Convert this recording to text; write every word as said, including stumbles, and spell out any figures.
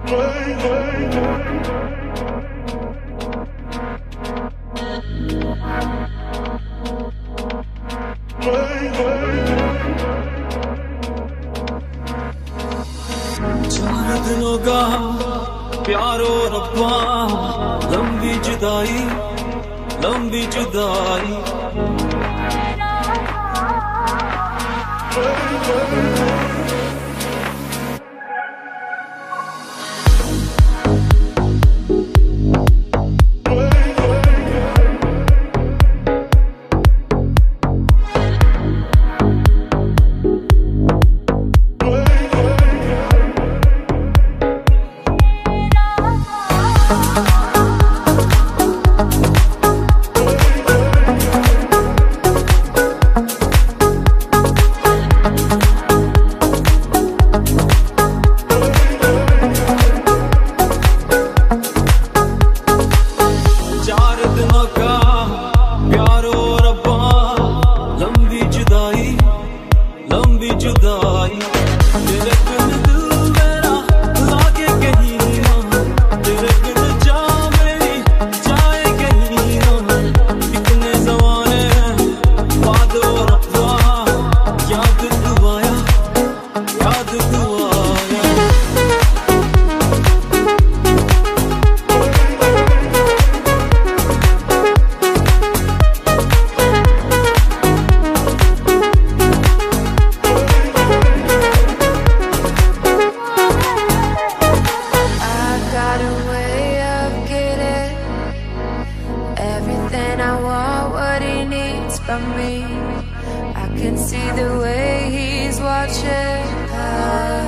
चार दिनों का प्यारो रब्बा, लंबी जुदाई लंबी जुदाई। लंबी जुदाई तेरे बिन दिल मेरा लागे कहीं ना, तेरे बिन जा मेरी जाए कहीं ना। कितने ज़माने बाद ओ रब्बा, याद तू आया याद तू आया। From me, I can see the way he's watching.